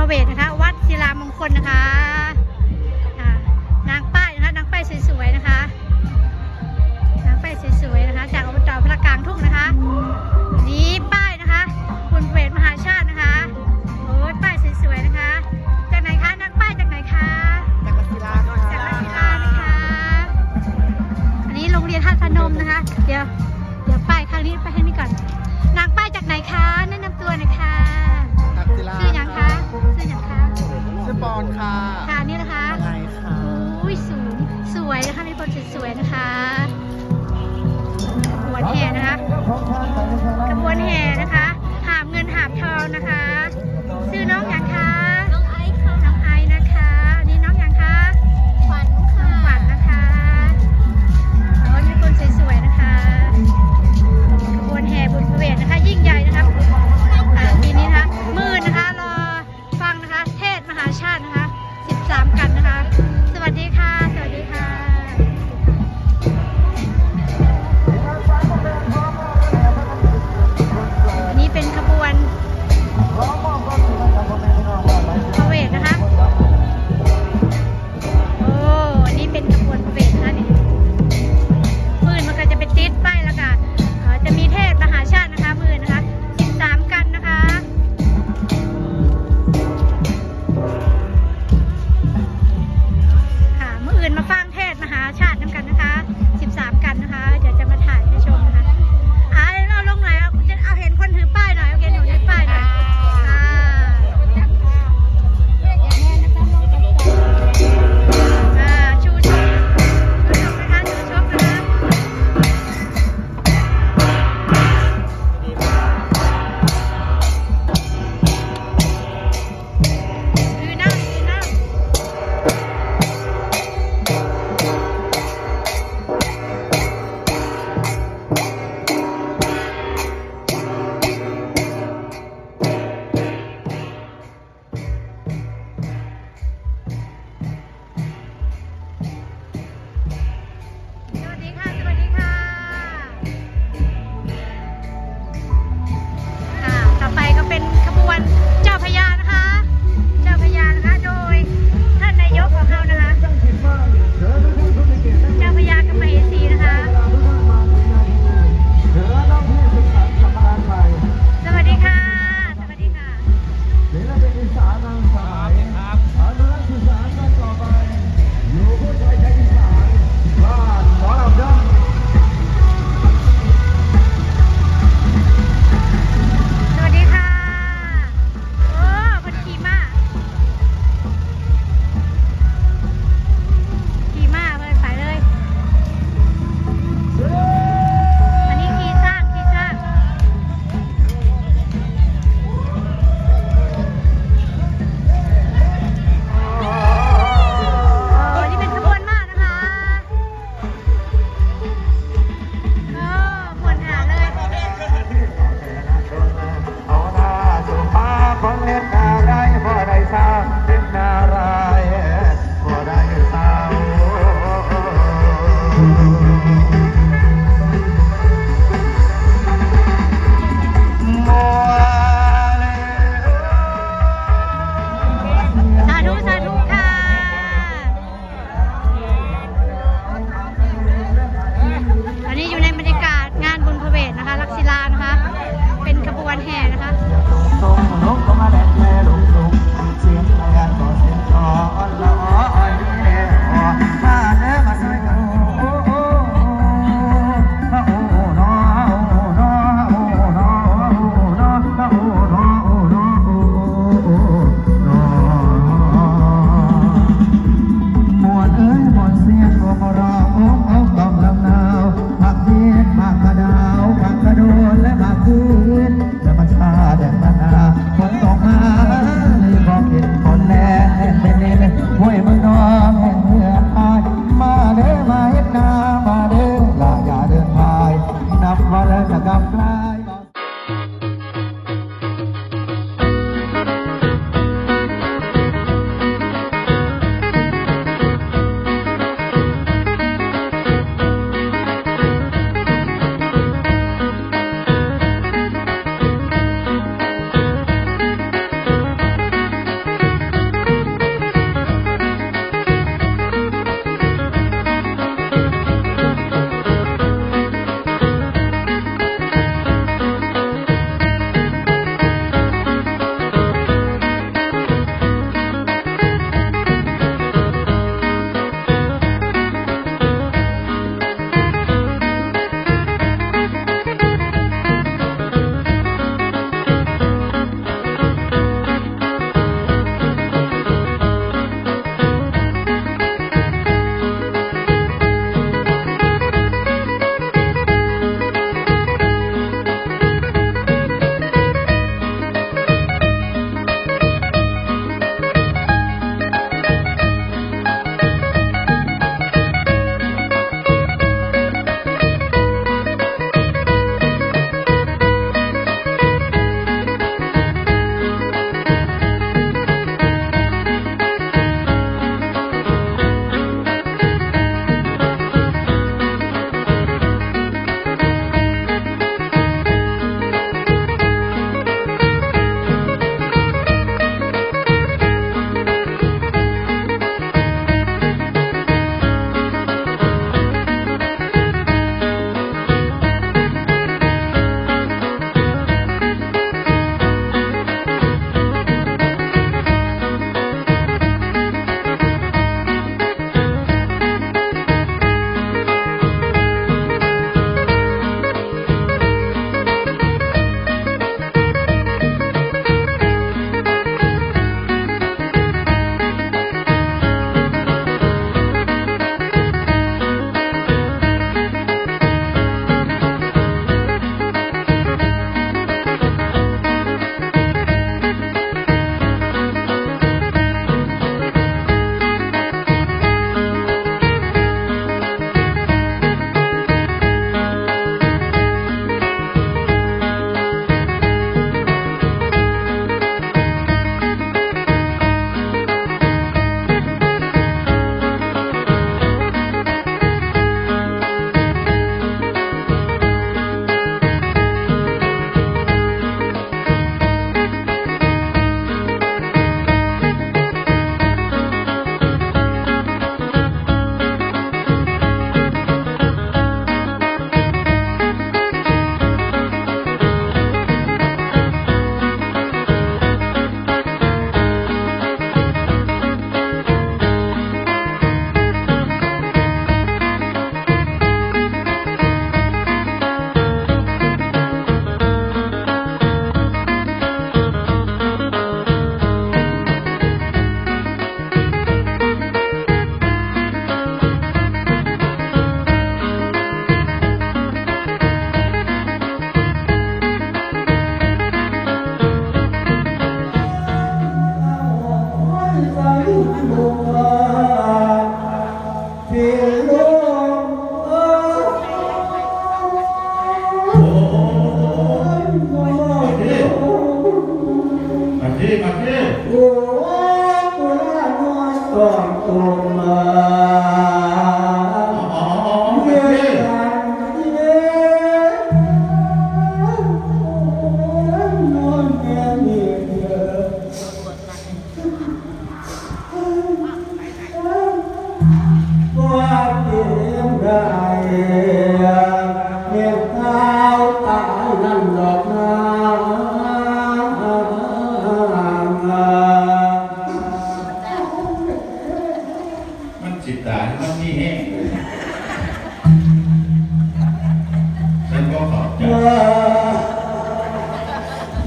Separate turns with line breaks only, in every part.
เวทนะคะวัดศิลามงคลนะคะนางป้ายนะคะนางป้ายสวยๆนะคะนางป้ายสวยๆนะคะจากอบตพระกลางทุ่งนะคะนี่ป้ายนะคะบุญเวทมหาชาตินะคะโอ้ยป้ายสวยๆนะคะจากไหนคะนางป้ายจากไหนคะ
จากวัดศิลา
จากวัดศิลานะคะอันนี้โรงเรียนท่าพนมนะคะเดี๋ยวป้ายข้างนี้ไปให้นี่ก่อนนางป้ายจากไหนคะแนะนำตัวหน่อยค่ะชื่อยังคะชื่อยังคะ
ชื่อปอนค่ะ
ค่ะนี่นะคะ
อะไรคะ
อุ้ยสวยนะคะมีคนสวยๆนะคะขบวนแห่นะคะขบวนแห่นะคะหาบเงินหาบทองนะคะชื่อน้องยังคะ
น้องไอซ์ค่ะ
น้องไอซ์นะคะนี่น้องยังคะ
ขวัญค่ะ
ขวัญนะคะแล้วมีคนสวยๆนะคะขบวนแห่บุญพระเวทนะคะยิ่งใหญ่นะคะปีนี้นะคะมืดนะคะรอฟังนะคะเทศมหาชาตินะคะ13กันนะคะสวัสดีค่ะสวัสดีค่ะอันนี้เป็นขบวน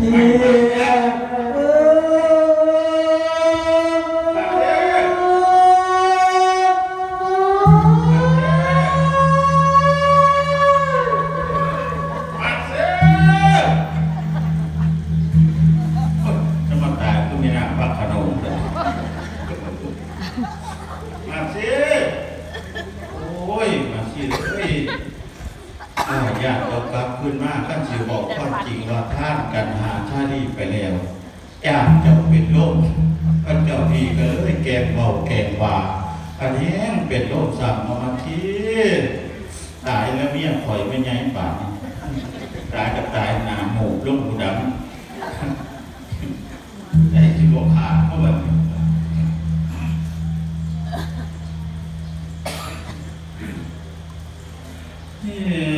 จะมาตายก็ไม่น่าพักขนมเลยมาสิโอ้ยมาสิเลยอยากจะกลับขึ้นมาขั้นสิบอกความจริงว่าท่านกันหาชาดีไปแล้วญาติเจ้าเป็นโรคพระเจ้าพี่ก็เลยแกงเบาแกงว่าอันนี้เป็นโรคสั่งมาทีตายแล้วเมียข่อยไม่ยัยป่านตายกับตายหนาหมูลูกหูดำได้ที่บอกขาดเพราะแบบเ